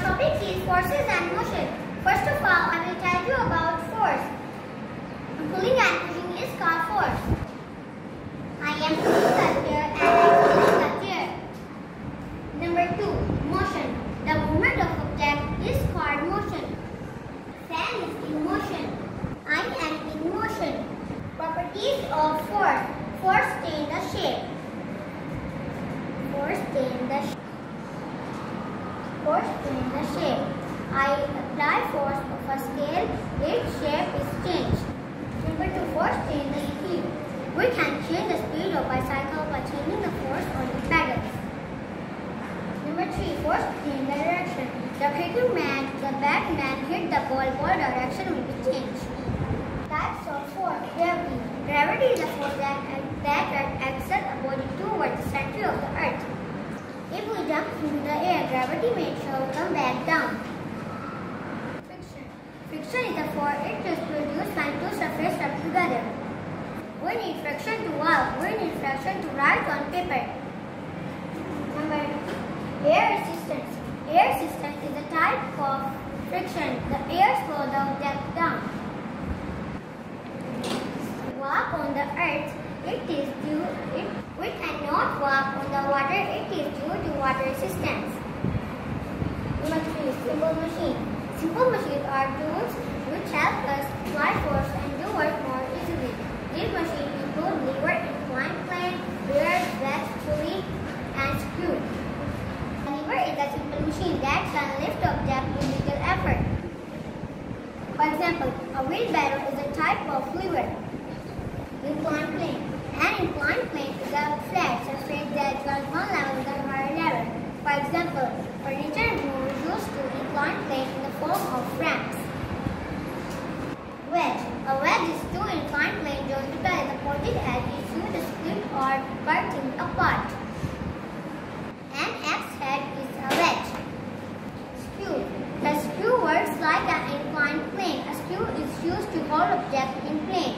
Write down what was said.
topic is forces and motion. First of all, I will tell you about force. Pulling and pushing is called force. I am pulling the chair and I am pulling the chair. Number 2, motion. The movement of object is called motion. Fan is in motion. I am in motion. Properties of force. Force change the shape. Force change the shape. Force change the shape. I apply force of a scale, its shape is changed. Number 2, force change the speed. We can change the speed of bicycle by changing the force on the pedals. Number 3, force change the direction. The hitting man, the batman hit the ball direction will be changed. Types of force. Gravity. Gravity is a force that exerts a body towards the center of the earth. If we jump into the air, gravity may come back down. Friction. Friction is a force it is produced when two surfaces rub together. We need friction to walk. We need friction to write on paper. Number air resistance. Air resistance is a type of friction. The air slows the object down. Walk on the earth. We cannot walk on the water. It is due to water resistance. Number 3, simple machine. Simple machines are tools which help us apply force and do work more easily. These machines include lever, inclined plane, bearings, wedge, pulley, and screw. A lever is a simple machine that can lift objects with little effort. For example, a wheelbarrow is a type of lever. Inclined plane. An inclined plane is a flat surface that runs one level with a higher level. For example, furniture moves used to inclined plane in the form of ramps. Wedge. A wedge is two inclined planes joined together. The pointed edge is used to split or cut things apart. An axe head is a wedge. Screw. The screw works like an inclined plane. A screw is used to hold objects in plane.